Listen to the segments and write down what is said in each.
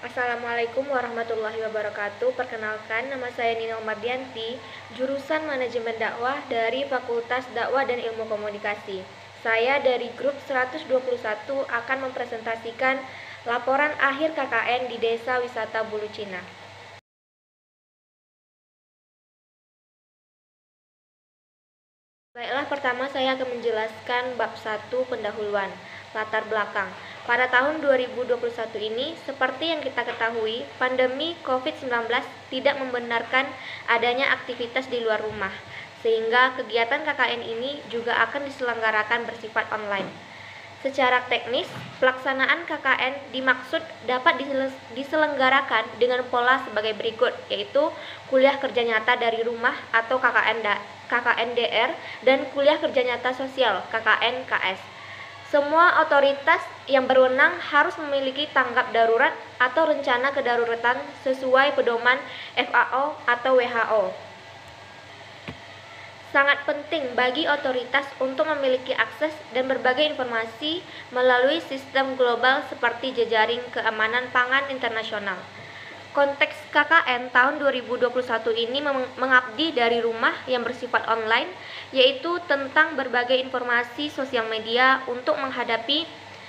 Assalamualaikum warahmatullahi wabarakatuh. Perkenalkan, nama saya Nina Mardianti, jurusan Manajemen Dakwah dari Fakultas Dakwah dan Ilmu Komunikasi. Saya dari grup 121 akan mempresentasikan laporan akhir KKN di Desa Wisata Bulu Cina. Baiklah, pertama saya akan menjelaskan bab 1 pendahuluan, latar belakang. Pada tahun 2021 ini, seperti yang kita ketahui, pandemi COVID-19 tidak membenarkan adanya aktivitas di luar rumah, sehingga kegiatan KKN ini juga akan diselenggarakan bersifat online. Secara teknis, pelaksanaan KKN dimaksud dapat diselenggarakan dengan pola sebagai berikut, yaitu kuliah kerja nyata dari rumah atau KKNDR dan kuliah kerja nyata sosial KKNKS. Semua otoritas yang berwenang harus memiliki tanggap darurat atau rencana kedaruratan sesuai pedoman FAO atau WHO. Sangat penting bagi otoritas untuk memiliki akses dan berbagai informasi melalui sistem global seperti jejaring keamanan pangan internasional. Konteks KKN tahun 2021 ini mengabdi dari rumah yang bersifat online, yaitu tentang berbagai informasi sosial media untuk menghadapi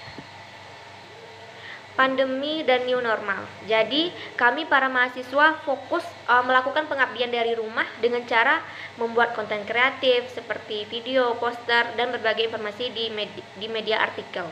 pandemi dan new normal. Jadi, kami para mahasiswa fokus melakukan pengabdian dari rumah dengan cara membuat konten kreatif seperti video, poster, dan berbagai informasi di media artikel.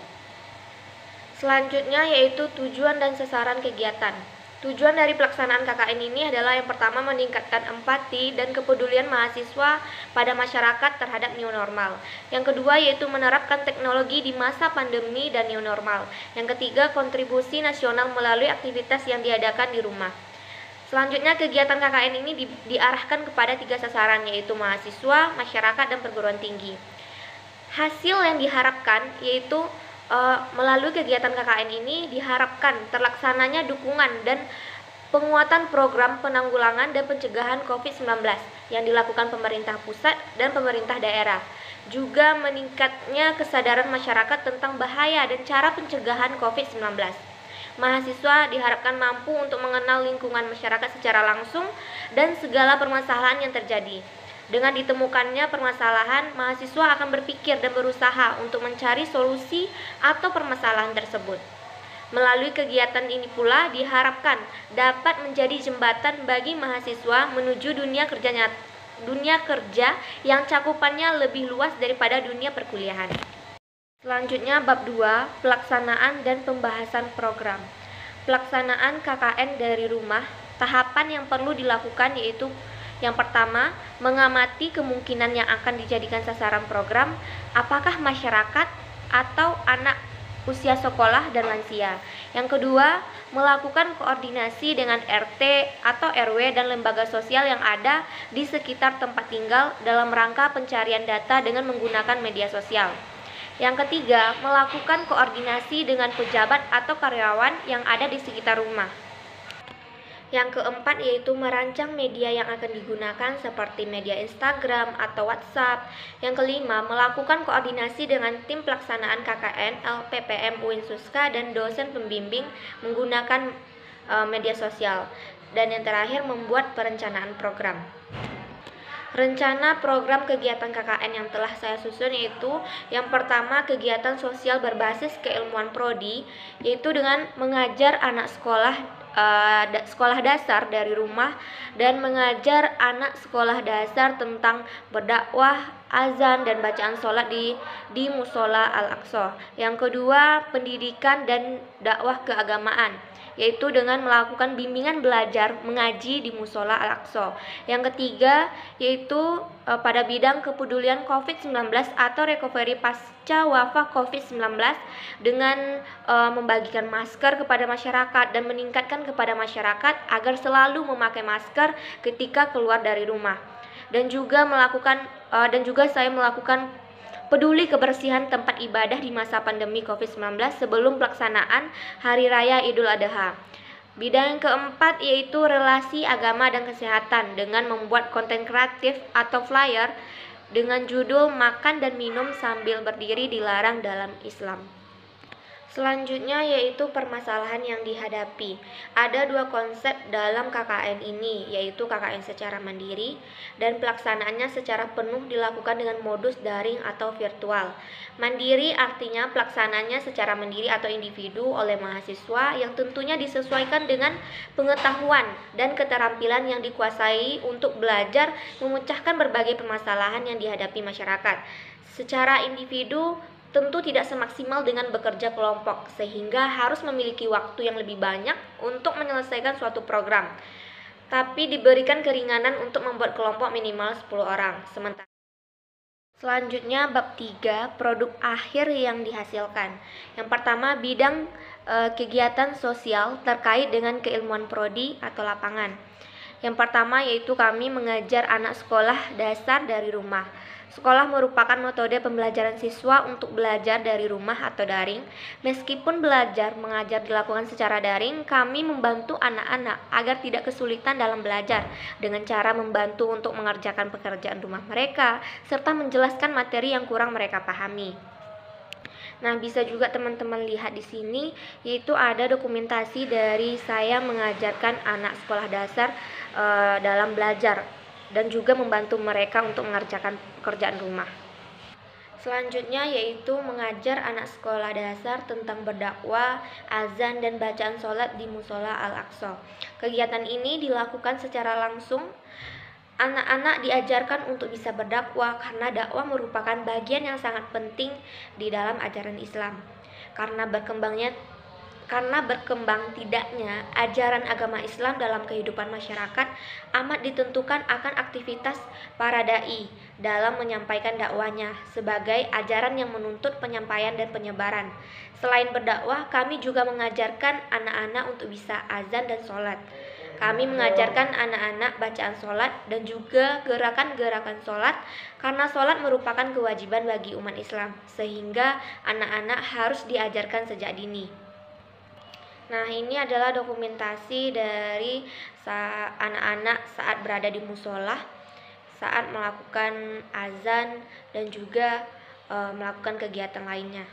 Selanjutnya yaitu tujuan dan sasaran kegiatan. Tujuan dari pelaksanaan KKN ini adalah yang pertama meningkatkan empati dan kepedulian mahasiswa pada masyarakat terhadap new normal. Yang kedua yaitu menerapkan teknologi di masa pandemi dan new normal. Yang ketiga kontribusi nasional melalui aktivitas yang diadakan di rumah. Selanjutnya kegiatan KKN ini diarahkan kepada 3 sasaran, yaitu mahasiswa, masyarakat, dan perguruan tinggi. Hasil yang diharapkan yaitu melalui kegiatan KKN ini diharapkan terlaksananya dukungan dan penguatan program penanggulangan dan pencegahan COVID-19 yang dilakukan pemerintah pusat dan pemerintah daerah. Juga meningkatnya kesadaran masyarakat tentang bahaya dan cara pencegahan COVID-19. Mahasiswa diharapkan mampu untuk mengenal lingkungan masyarakat secara langsung dan segala permasalahan yang terjadi. Dengan ditemukannya permasalahan, mahasiswa akan berpikir dan berusaha untuk mencari solusi atau permasalahan tersebut. Melalui kegiatan ini pula diharapkan dapat menjadi jembatan bagi mahasiswa menuju dunia kerja yang cakupannya lebih luas daripada dunia perkuliahan. Selanjutnya bab 2, pelaksanaan dan pembahasan program. Pelaksanaan KKN dari rumah, tahapan yang perlu dilakukan yaitu yang pertama, mengamati kemungkinan yang akan dijadikan sasaran program, apakah masyarakat atau anak usia sekolah dan lansia. Yang kedua, melakukan koordinasi dengan RT atau RW dan lembaga sosial yang ada di sekitar tempat tinggal dalam rangka pencarian data dengan menggunakan media sosial. Yang ketiga, melakukan koordinasi dengan pejabat atau karyawan yang ada di sekitar rumah. Yang keempat yaitu merancang media yang akan digunakan seperti media Instagram atau WhatsApp. Yang kelima, melakukan koordinasi dengan tim pelaksanaan KKN, LPPM UIN Suska dan dosen pembimbing menggunakan media sosial. Dan yang terakhir, membuat perencanaan program. Rencana program kegiatan KKN yang telah saya susun yaitu yang pertama kegiatan sosial berbasis keilmuan prodi, yaitu dengan mengajar anak sekolah dasar dari rumah dan mengajar anak sekolah dasar tentang berdakwah, azan, dan bacaan sholat di Musola Al-Aqsa. Yang kedua, pendidikan dan dakwah keagamaan, yaitu dengan melakukan bimbingan belajar mengaji di Musola Al-Aqsa. Yang ketiga, yaitu pada bidang kepedulian COVID-19 atau recovery pasca wabah COVID-19 dengan membagikan masker kepada masyarakat dan meningkatkan kepada masyarakat agar selalu memakai masker ketika keluar dari rumah. Dan juga saya melakukan peduli kebersihan tempat ibadah di masa pandemi COVID-19 sebelum pelaksanaan Hari Raya Idul Adha. Bidang yang keempat yaitu relasi agama dan kesehatan dengan membuat konten kreatif atau flyer dengan judul makan dan minum sambil berdiri dilarang dalam Islam. Selanjutnya yaitu permasalahan yang dihadapi. Ada dua konsep dalam KKN ini, yaitu KKN secara mandiri dan pelaksanaannya secara penuh dilakukan dengan modus daring atau virtual. Mandiri artinya pelaksananya secara mandiri atau individu oleh mahasiswa yang tentunya disesuaikan dengan pengetahuan dan keterampilan yang dikuasai untuk belajar memecahkan berbagai permasalahan yang dihadapi masyarakat. Secara individu tentu tidak semaksimal dengan bekerja kelompok, sehingga harus memiliki waktu yang lebih banyak untuk menyelesaikan suatu program. Tapi diberikan keringanan untuk membuat kelompok minimal 10 orang. Selanjutnya bab 3, produk akhir yang dihasilkan. Yang pertama, bidang kegiatan sosial terkait dengan keilmuan prodi atau lapangan. Yang pertama yaitu kami mengajar anak sekolah dasar dari rumah. Sekolah merupakan metode pembelajaran siswa untuk belajar dari rumah atau daring. Meskipun belajar mengajar dilakukan secara daring, kami membantu anak-anak agar tidak kesulitan dalam belajar dengan cara membantu untuk mengerjakan pekerjaan rumah mereka serta menjelaskan materi yang kurang mereka pahami. Nah, bisa juga teman-teman lihat di sini, yaitu ada dokumentasi dari saya mengajarkan anak sekolah dasar dalam belajar dan juga membantu mereka untuk mengerjakan pekerjaan rumah. Selanjutnya yaitu mengajar anak sekolah dasar tentang berdakwah, azan, dan bacaan sholat di Musola Al-Aqsa. Kegiatan ini dilakukan secara langsung. Anak-anak diajarkan untuk bisa berdakwah karena dakwah merupakan bagian yang sangat penting di dalam ajaran Islam. Karena berkembang tidaknya ajaran agama Islam dalam kehidupan masyarakat amat ditentukan akan aktivitas para dai dalam menyampaikan dakwahnya sebagai ajaran yang menuntut penyampaian dan penyebaran. Selain berdakwah, kami juga mengajarkan anak-anak untuk bisa azan dan sholat. Kami mengajarkan anak-anak bacaan sholat dan juga gerakan-gerakan sholat karena sholat merupakan kewajiban bagi umat Islam, sehingga anak-anak harus diajarkan sejak dini. Nah, ini adalah dokumentasi dari anak-anak saat berada di musola, saat melakukan azan dan juga melakukan kegiatan lainnya.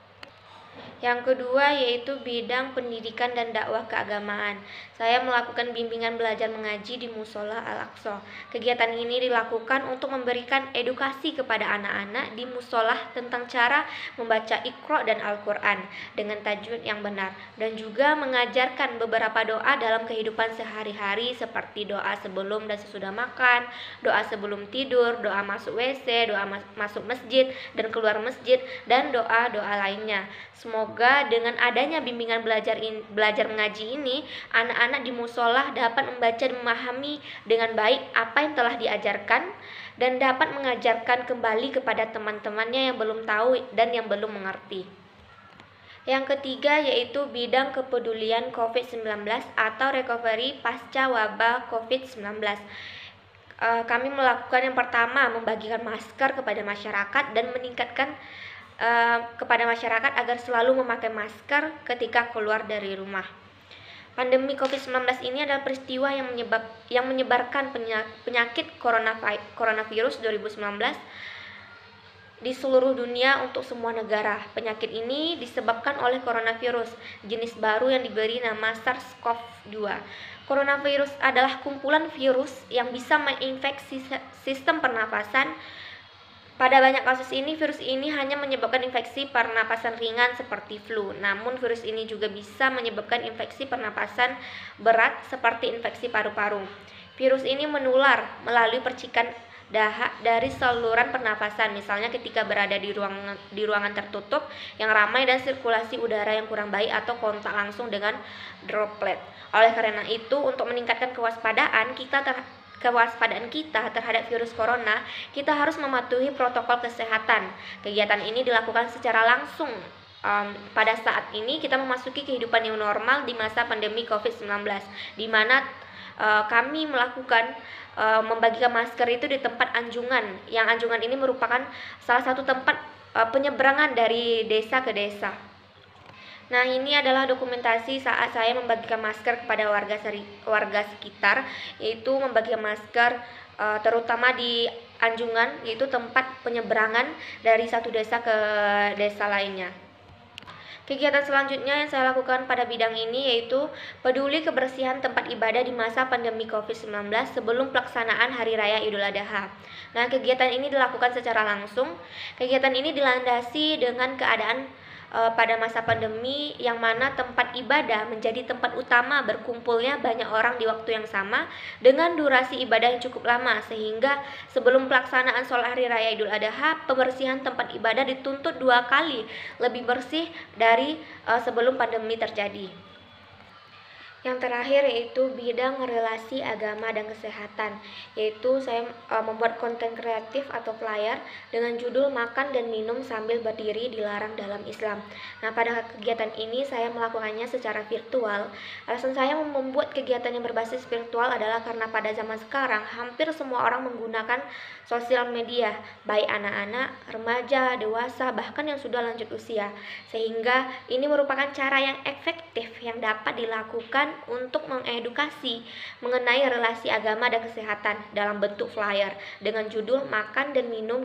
Yang kedua yaitu bidang pendidikan dan dakwah keagamaan. Saya melakukan bimbingan belajar mengaji di Musola Al-Aqsa. Kegiatan ini dilakukan untuk memberikan edukasi kepada anak-anak di musola tentang cara membaca Iqra dan Al-Quran dengan tajwid yang benar, dan juga mengajarkan beberapa doa dalam kehidupan sehari-hari seperti doa sebelum dan sesudah makan, doa sebelum tidur, doa masuk WC, doa masuk masjid dan keluar masjid, dan doa-doa lainnya. Semoga dengan adanya bimbingan belajar mengaji ini, anak-anak di musola dapat membaca dan memahami dengan baik apa yang telah diajarkan dan dapat mengajarkan kembali kepada teman-temannya yang belum tahu dan yang belum mengerti. Yang ketiga yaitu bidang kepedulian COVID-19 atau recovery pasca wabah COVID-19. Kami melakukan yang pertama, membagikan masker kepada masyarakat dan meningkatkan kepada masyarakat agar selalu memakai masker ketika keluar dari rumah. Pandemi COVID-19 ini adalah peristiwa yang menyebarkan penyakit coronavirus 2019 di seluruh dunia untuk semua negara. Penyakit ini disebabkan oleh coronavirus jenis baru yang diberi nama SARS-CoV-2. Coronavirus adalah kumpulan virus yang bisa menginfeksi sistem pernapasan. Pada banyak kasus ini, virus ini hanya menyebabkan infeksi pernapasan ringan seperti flu. Namun, virus ini juga bisa menyebabkan infeksi pernapasan berat seperti infeksi paru-paru. Virus ini menular melalui percikan dahak dari saluran pernapasan, misalnya ketika berada di ruangan tertutup yang ramai dan sirkulasi udara yang kurang baik atau kontak langsung dengan droplet. Oleh karena itu, untuk meningkatkan kewaspadaan kita terhadap virus corona, kita harus mematuhi protokol kesehatan. Kegiatan ini dilakukan secara langsung. Pada saat ini kita memasuki kehidupan yang normal di masa pandemi COVID-19, di mana kami melakukan membagikan masker itu di tempat anjungan. Yang anjungan ini merupakan salah satu tempat penyeberangan dari desa ke desa. Nah, ini adalah dokumentasi saat saya membagikan masker kepada warga sekitar, yaitu membagikan masker terutama di anjungan, yaitu tempat penyeberangan dari satu desa ke desa lainnya. Kegiatan selanjutnya yang saya lakukan pada bidang ini yaitu peduli kebersihan tempat ibadah di masa pandemi COVID-19 sebelum pelaksanaan Hari Raya Idul Adha. Nah, kegiatan ini dilakukan secara langsung. Kegiatan ini dilandasi dengan keadaan pada masa pandemi yang mana tempat ibadah menjadi tempat utama berkumpulnya banyak orang di waktu yang sama dengan durasi ibadah yang cukup lama, sehingga sebelum pelaksanaan sholat Hari Raya Idul Adha, pembersihan tempat ibadah dituntut 2 kali lebih bersih dari sebelum pandemi terjadi. Yang terakhir yaitu bidang relasi agama dan kesehatan, yaitu saya membuat konten kreatif atau flyer dengan judul Makan dan Minum Sambil Berdiri Dilarang Dalam Islam. Nah, pada kegiatan ini saya melakukannya secara virtual. Alasan saya membuat kegiatan yang berbasis virtual adalah karena pada zaman sekarang hampir semua orang menggunakan sosial media, baik anak-anak, remaja, dewasa, bahkan yang sudah lanjut usia. Sehingga ini merupakan cara yang efektif yang dapat dilakukan untuk mengedukasi mengenai relasi agama dan kesehatan dalam bentuk flyer dengan judul Makan dan Minum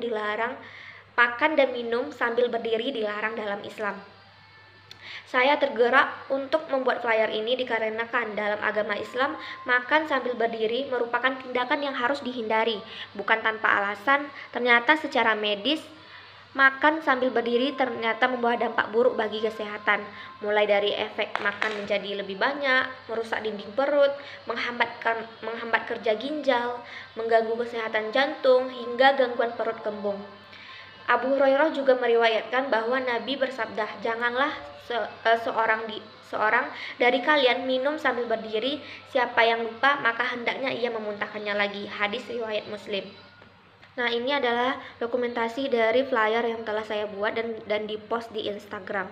Sambil Berdiri Dilarang dalam Islam. Saya tergerak untuk membuat flyer ini dikarenakan dalam agama Islam, makan sambil berdiri merupakan tindakan yang harus dihindari. Bukan tanpa alasan, ternyata secara medis, makan sambil berdiri ternyata membawa dampak buruk bagi kesehatan, mulai dari efek makan menjadi lebih banyak, merusak dinding perut, menghambat kerja ginjal, mengganggu kesehatan jantung, hingga gangguan perut kembung. Abu Hurairah juga meriwayatkan bahwa Nabi bersabda, janganlah seorang dari kalian minum sambil berdiri, siapa yang lupa maka hendaknya ia memuntahkannya lagi. Hadis riwayat Muslim. Nah, ini adalah dokumentasi dari flyer yang telah saya buat dan dipost di Instagram.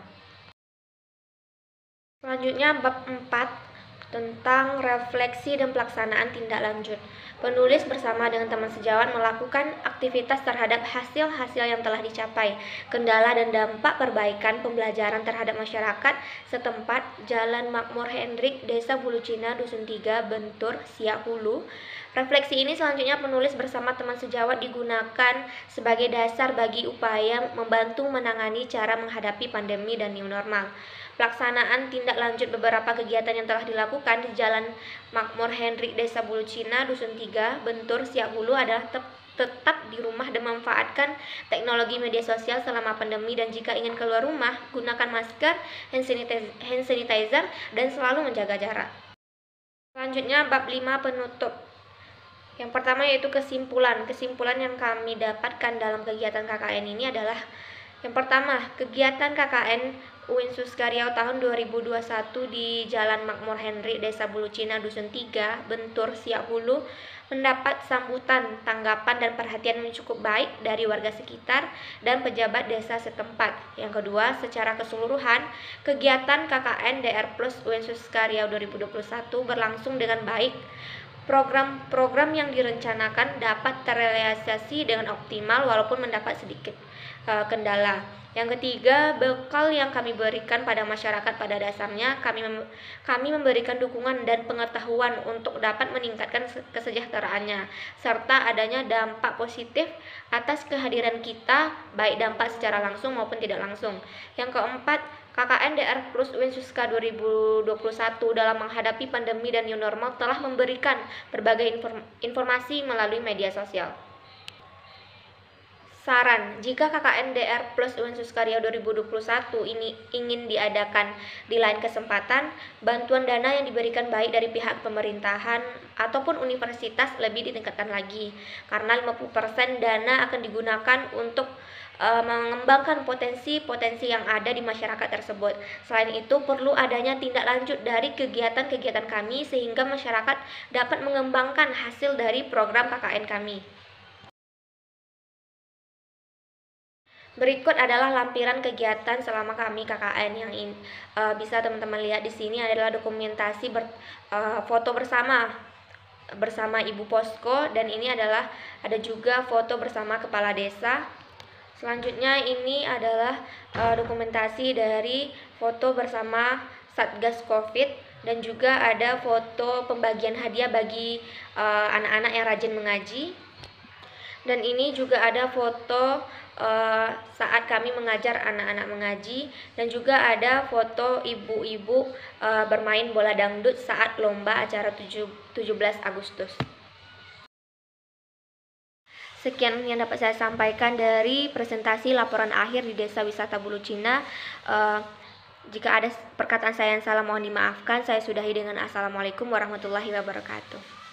Selanjutnya bab 4 tentang refleksi dan pelaksanaan tindak lanjut. Penulis bersama dengan teman sejawat melakukan aktivitas terhadap hasil-hasil yang telah dicapai, kendala dan dampak perbaikan pembelajaran terhadap masyarakat setempat, Jalan Makmur Hendrik, Desa Bulucina, Dusun 3, Bentur, Siak Hulu. Refleksi ini selanjutnya penulis bersama teman sejawat digunakan sebagai dasar bagi upaya membantu menangani cara menghadapi pandemi dan new normal. Pelaksanaan tindak lanjut beberapa kegiatan yang telah dilakukan di Jalan Makmur Hendrik, Desa Bulucina, Dusun 3, Bentur, Siak Hulu adalah tetap di rumah dan memanfaatkan teknologi media sosial selama pandemi, dan jika ingin keluar rumah, gunakan masker, hand sanitizer, dan selalu menjaga jarak. Selanjutnya bab 5 penutup. Yang pertama yaitu kesimpulan. Kesimpulan yang kami dapatkan dalam kegiatan KKN ini adalah yang pertama, kegiatan KKN UIN Suskaryau tahun 2021 di Jalan Makmur Hendrik, Desa Bulucina, Dusun 3, Bentur, Siak Hulu mendapat sambutan, tanggapan, dan perhatian yang cukup baik dari warga sekitar dan pejabat desa setempat. Yang kedua, secara keseluruhan, kegiatan KKN DR Plus UIN Suskaryau 2021 berlangsung dengan baik. Program-program yang direncanakan dapat terrealisasi dengan optimal walaupun mendapat sedikit kendala. Yang ketiga, bekal yang kami berikan pada masyarakat pada dasarnya kami memberikan dukungan dan pengetahuan untuk dapat meningkatkan kesejahteraannya, serta adanya dampak positif atas kehadiran kita, baik dampak secara langsung maupun tidak langsung. Yang keempat, KKN DR Plus UIN Suska 2021 dalam menghadapi pandemi dan new normal telah memberikan berbagai informasi melalui media sosial. Saran, jika KKN DR Plus UIN Suskaryau 2021 ini ingin diadakan di lain kesempatan, bantuan dana yang diberikan baik dari pihak pemerintahan ataupun universitas lebih ditingkatkan lagi, karena 50% dana akan digunakan untuk mengembangkan potensi-potensi yang ada di masyarakat tersebut. Selain itu, perlu adanya tindak lanjut dari kegiatan-kegiatan kami sehingga masyarakat dapat mengembangkan hasil dari program KKN kami. Berikut adalah lampiran kegiatan selama kami KKN yang bisa teman-teman lihat di sini adalah dokumentasi foto bersama Ibu Posko, dan ini adalah ada juga foto bersama kepala desa. Selanjutnya ini adalah dokumentasi dari foto bersama Satgas Covid, dan juga ada foto pembagian hadiah bagi anak-anak yang rajin mengaji. Dan ini juga ada foto saat kami mengajar anak-anak mengaji, dan juga ada foto ibu-ibu bermain bola dangdut saat lomba acara 17 Agustus. Sekian yang dapat saya sampaikan dari presentasi laporan akhir di Desa Wisata Bulu Cina. Jika ada perkataan saya yang salah mohon dimaafkan. Saya sudahi dengan Assalamualaikum warahmatullahi wabarakatuh.